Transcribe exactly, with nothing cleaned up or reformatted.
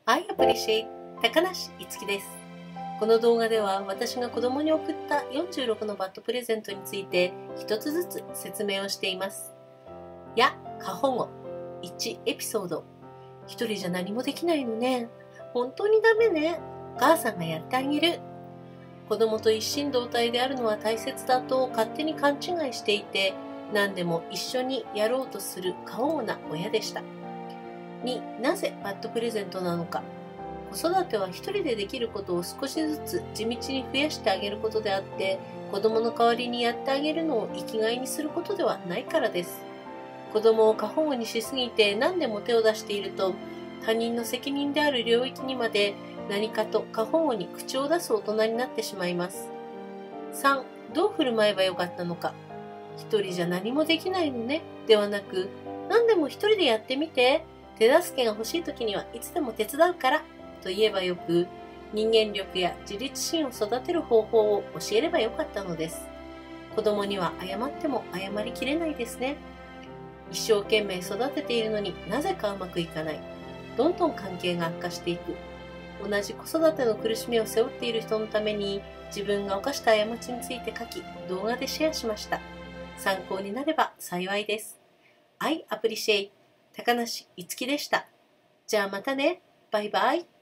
I appreciate 高梨いつきです。この動画では私が子供に送ったよんじゅうろくのバッドプレゼントについて一つずつ説明をしています。や、過保護。いちエピソード。一人じゃ何もできないのね。本当にダメね。お母さんがやってあげる。子供と一心同体であるのは大切だと勝手に勘違いしていて、何でも一緒にやろうとする過保護な親でした。に、なぜバッドプレゼントなのか。子育ては一人でできることを少しずつ地道に増やしてあげることであって、子供の代わりにやってあげるのを生きがいにすることではないからです。子供を過保護にしすぎて何でも手を出していると、他人の責任である領域にまで何かと過保護に口を出す大人になってしまいます。さん. どう振る舞えばよかったのか。一人じゃ何もできないのね、ではなく、何でも一人でやってみて、手助けが欲しい時にはいつでも手伝うからと言えばよく、人間力や自立心を育てる方法を教えればよかったのです。子供には謝っても謝りきれないですね。一生懸命育てているのになぜかうまくいかない。どんどん関係が悪化していく。同じ子育ての苦しみを背負っている人のために自分が犯した過ちについて書き、動画でシェアしました。参考になれば幸いです。I appreciate 高梨いつきでした。じゃあまたね。バイバイ。